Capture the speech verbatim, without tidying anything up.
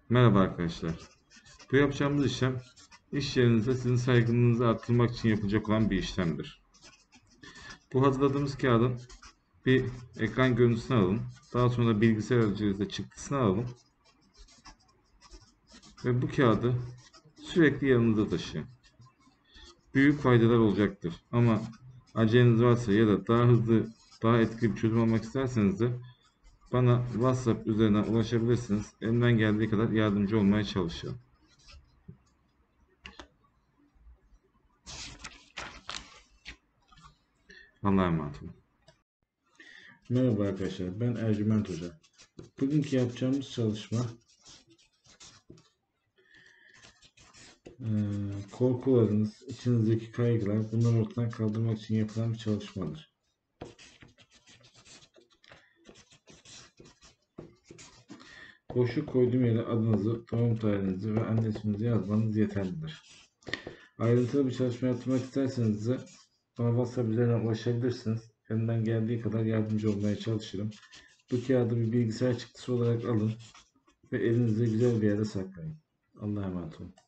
Merhaba arkadaşlar. Bu yapacağımız işlem, iş yerinizde sizin saygınlığınızı arttırmak için yapılacak olan bir işlemdir. Bu hazırladığımız kağıdın bir ekran görüntüsünü alın. Daha sonra bilgisayar aracılığıyla çıktısını alın. Ve bu kağıdı sürekli yanınızda taşıyın. Büyük faydalar olacaktır. Ama aceleniz varsa ya da daha hızlı, daha etkili bir çözüm almak isterseniz de bana WhatsApp üzerinden ulaşabilirsiniz. Elimden geldiği kadar yardımcı olmaya çalışacağım. Allah'a emanet olun. Merhaba arkadaşlar, ben Ercüment Hoca. Bugünkü yapacağımız çalışma e, korkularınız, içinizdeki kaygılar, bunları ortadan kaldırmak için yapılan bir çalışmadır. Boşluk koyduğum yere adınızı, doğum tarihinizi ve anne isminizi yazmanız yeterlidir. Ayrıntılı bir çalışma yapmak isterseniz de bana WhatsApp üzerinden ulaşabilirsiniz. Elimden geldiği kadar yardımcı olmaya çalışırım. Bu kağıdı bir bilgisayar çıktısı olarak alın ve elinizde güzel bir yere saklayın. Allah'a emanet olun.